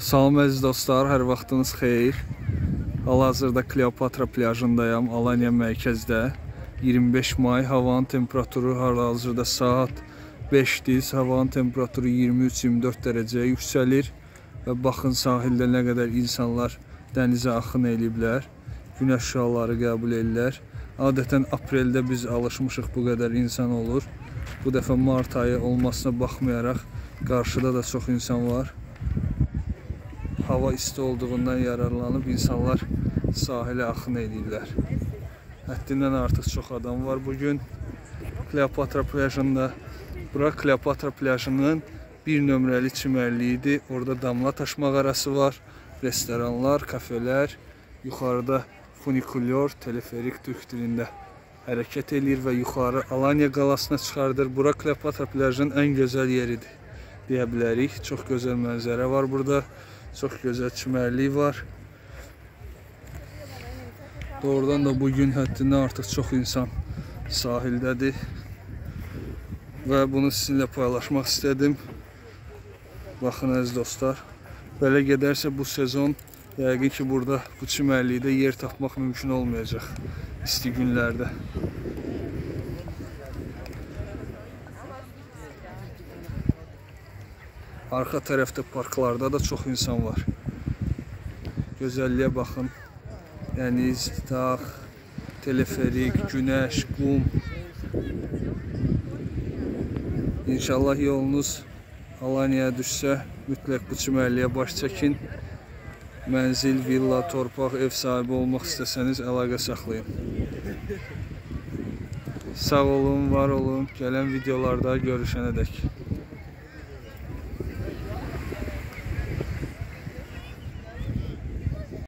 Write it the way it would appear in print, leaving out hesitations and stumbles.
Salam əziz dostlar, hər vaxtınız xeyir. Hal-hazırda Kleopatra plajındayam, Alanya mərkəzdə. 25 may, havanın temperaturu hal-hazırda saat 5-dir. Havanın temperaturu 23-24 dərəcəyə yüksəlir. Və baxın sahildə nə qədər insanlar dənizə axın eləyiblər. Günəş şüaları qəbul edirlər. Adətən apreldə biz alışmışıq bu qədər insan olur. Bu dəfə mart ayı olmasına baxmayaraq qarşıda da çox insan var. Hava isti olduğundan yararlanıb insanlar sahilə axın edirlər. Həddindən artıq çox adam var bugün Kleopatra plajında. Bura Kleopatra plajının bir nömrəli çimərliyidir. Orada damlataş mağarası var, restoranlar, kafelər. Yuxarıda funikulyor, teleferik türk dilində hərəkət edir və yuxarı Alanya qalasına çıxardır. Bura Kleopatra plajının ən gözəl yeridir deyə bilərik. Çox gözəl mənzərə var burada. Çox gözəl çimərlik var. Doğrudan da bugün həddindən artıq çox insan sahildədir. Və bunu sizinlə paylaşmaq istədim. Baxın əziz dostlar. Belə gedərsə bu sezon yəqin ki burada bu çimərlikdə yer tapmaq mümkün olmayacaq isti günlərdə. Arxa tərəfdə parklarda da çox insan var. Gözəlliyə baxın. Dəniz, dağ, teleferik, günəş, qum. İnşallah yolunuz Alanya'ya düşsə, mütləq bu çimərliyə baş çəkin. Mənzil, villa, torpaq, ev sahibi olmaq istəsəniz əlaqə saxlayın. Sağ olun, var olun. Gələn videolarda görüşənədək.